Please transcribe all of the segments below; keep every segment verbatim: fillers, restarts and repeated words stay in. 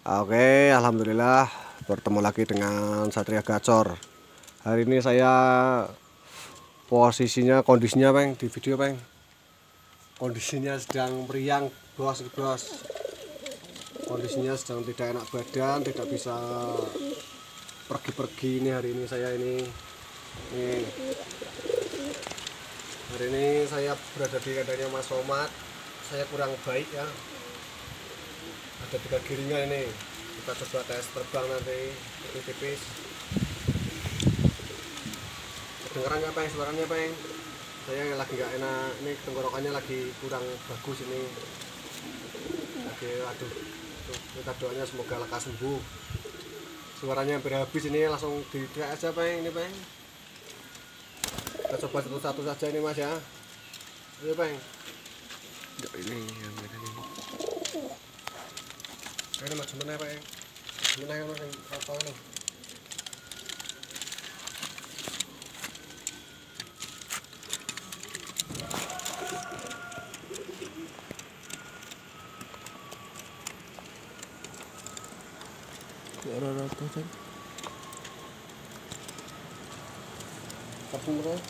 Oke, alhamdulillah bertemu lagi dengan Satria Gacor. Hari ini saya posisinya kondisinya Peng di video Peng. Kondisinya sedang meriang, bos, bos. Kondisinya sedang tidak enak badan, tidak bisa pergi-pergi ini hari ini saya ini. Ini. Hari ini saya berada di kandangnya Mas Somad. Saya kurang baik ya. Ada tiga giringan ini, kita coba tes terbang nanti tipis-tipis. Kedengerannya Peng, suaranya Peng, saya lagi nggak enak, ini tenggorokannya lagi kurang bagus ini. Oke, aduh, kita doanya semoga lekas sembuh. Suaranya hampir habis ini, langsung diteriak aja Peng ini Peng. Kita coba satu-satu saja ini Mas ya. Ini Peng. Ini yang ini. Ini mas mana Peng? Mana yang mas apa nih? Rata-rata kan. Tepung bro.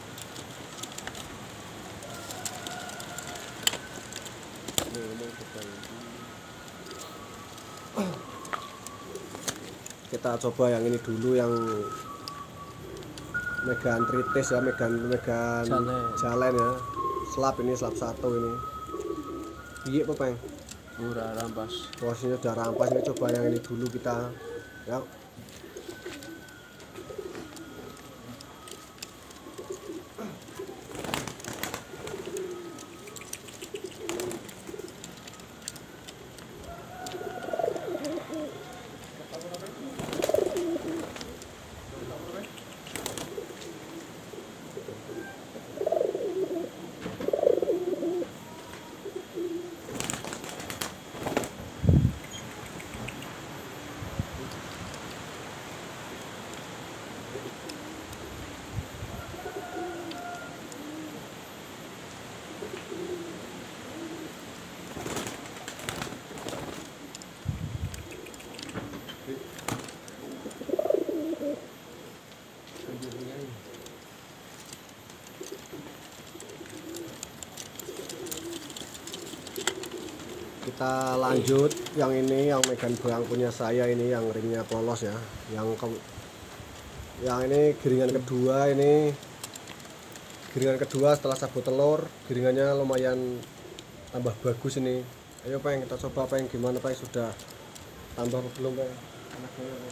Kita coba yang ini dulu, yang Megan Tritis ya, Megan Megan Jalen. Jalen ya. Slap ini slap satu ini. Iya apa Peng? Udah rampas. Posisinya udah rampas, ini coba yang ini dulu kita. Ya. Kita lanjut yang ini, yang Megan Bang punya saya ini, yang ringnya polos ya. Yang ke, yang ini giringan kedua ini. Giringan kedua setelah sabut telur, giringannya lumayan tambah bagus ini. Ayo Peng, kita coba Peng, gimana Peng, sudah tambah apa belum Peng? Anaknya, Peng.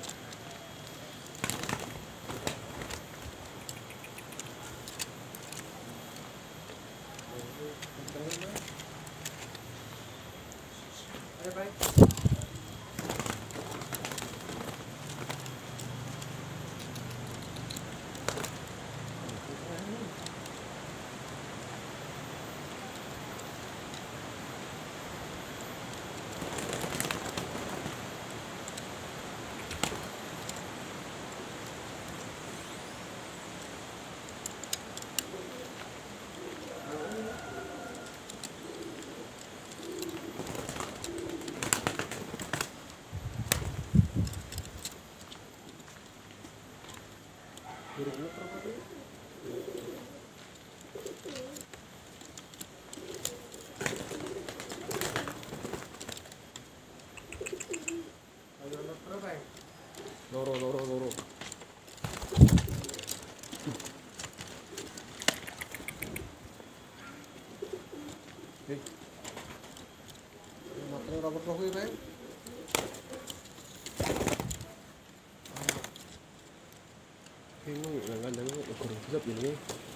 Ayo Peng. Giringnya berapa dulu? Ayo berapa Peng? Loro loro loro. Hei. Mateng rapot roh kuwi Peng. Ini yang kandang itu kurang gelap ini.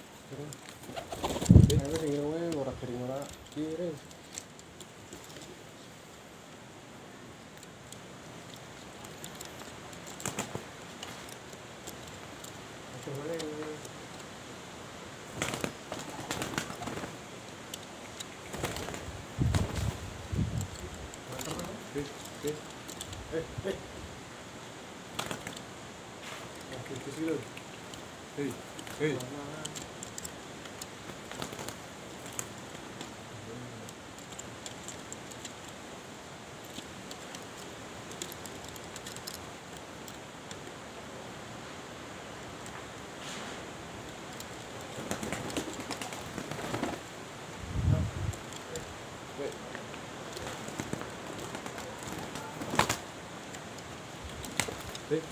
Ayo sing ngene ora giring ora kiring. Coba ini. Eh, eh. Eh, eh. Oke, ke sini. Hei, hei. Eh.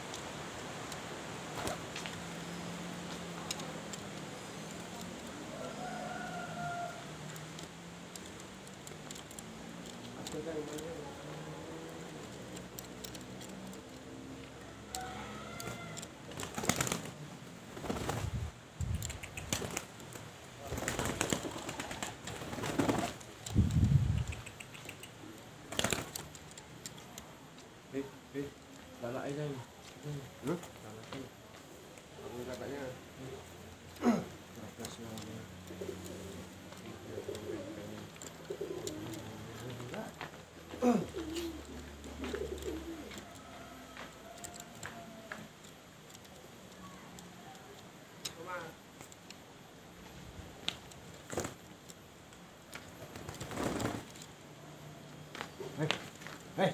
Eh, eh, lalak aja. Hmm? Lalak aja. Aku katanya Rakas namanya. Hei, hei.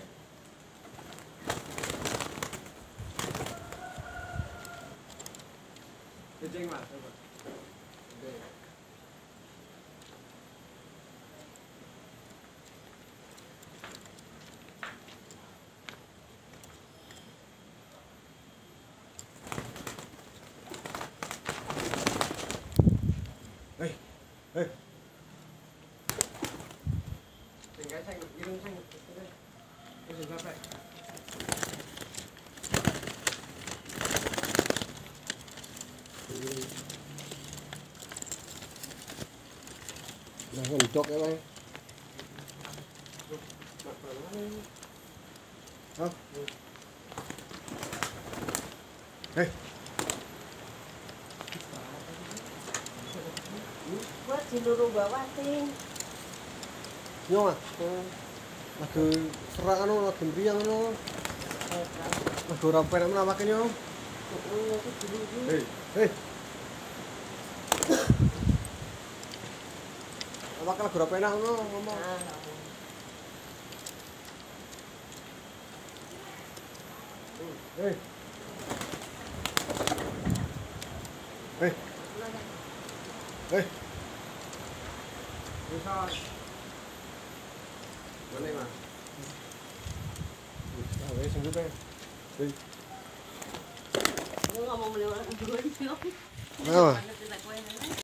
Kucing mas, coba. Oke. Hei, hei. Tinggal saya irung saya. Terus berapa? Nah, ngencok ya, Bang. Hah? Hei. Buat diluru bawah ting. Nyong ah. Lagi serak anu, lagi mriyang anu. Lagi ora penak menawake nyong. Hei, hei. Awake lagi ora penak ngono ngomong. Hei. Hei. Hei. Bisa. Mana mas? Ah, wes sungguh, Bang. Eh, Lu ngomong melewat gue. Apa? Tidak